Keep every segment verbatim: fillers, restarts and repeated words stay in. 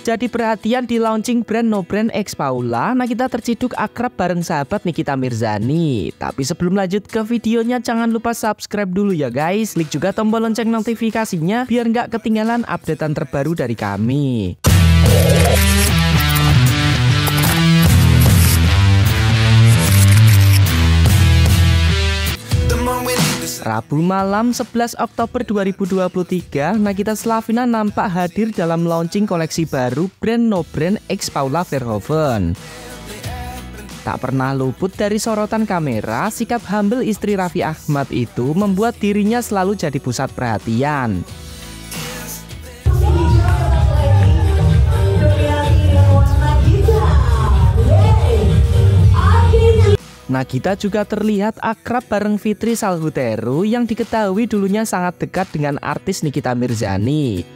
Jadi perhatian di launching brand No Brand X Paula, nah kita terciduk akrab bareng sahabat Nikita Mirzani. Tapi sebelum lanjut ke videonya, jangan lupa subscribe dulu ya guys. Klik juga tombol lonceng notifikasinya biar nggak ketinggalan updatean terbaru dari kami. Rabu malam sebelas Oktober dua ribu dua puluh tiga, Nagita Slavina nampak hadir dalam launching koleksi baru brand No Brand X Paula Verhoeven. Tak pernah luput dari sorotan kamera, sikap humble istri Raffi Ahmad itu membuat dirinya selalu jadi pusat perhatian. Nagita juga terlihat akrab bareng Fitri Salhuteru yang diketahui dulunya sangat dekat dengan artis Nikita Mirzani.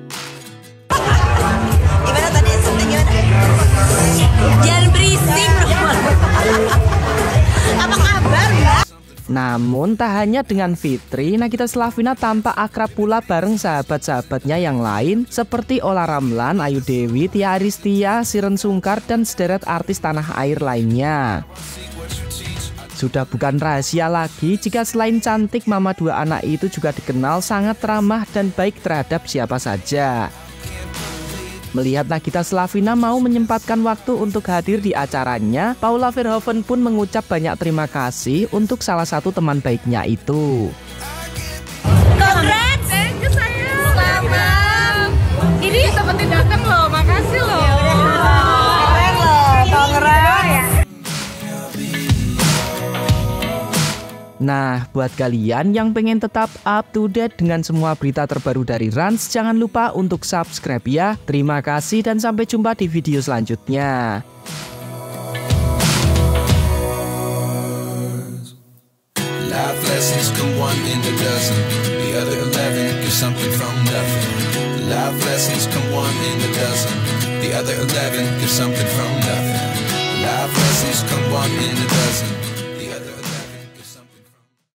Gimana tadi? Gimana? Jangan berisik dong. Apa kabar, Mbak? Namun tak hanya dengan Fitri, Nagita Slavina tampak akrab pula bareng sahabat-sahabatnya yang lain seperti Ola Ramlan, Ayu Dewi, Tia Aristia, Siren Sungkar, dan sederet artis tanah air lainnya. Sudah bukan rahasia lagi jika selain cantik, mama dua anak itu juga dikenal sangat ramah dan baik terhadap siapa saja. Melihat Nagita Slavina mau menyempatkan waktu untuk hadir di acaranya, Paula Verhoeven pun mengucap banyak terima kasih untuk salah satu teman baiknya itu. Congrats! Thank you sayang. Selamat. Ini seperti datang loh, makasih loh. Keren loh, congrats. Nah, buat kalian yang pengen tetap up to date dengan semua berita terbaru dari Rans, jangan lupa untuk subscribe ya. Terima kasih dan sampai jumpa di video selanjutnya. Life lessons come one in a dozen. The other eleven get something from nothing. Life lessons come one in a dozen. The other eleven get something from nothing. Life lessons come one in a dozen.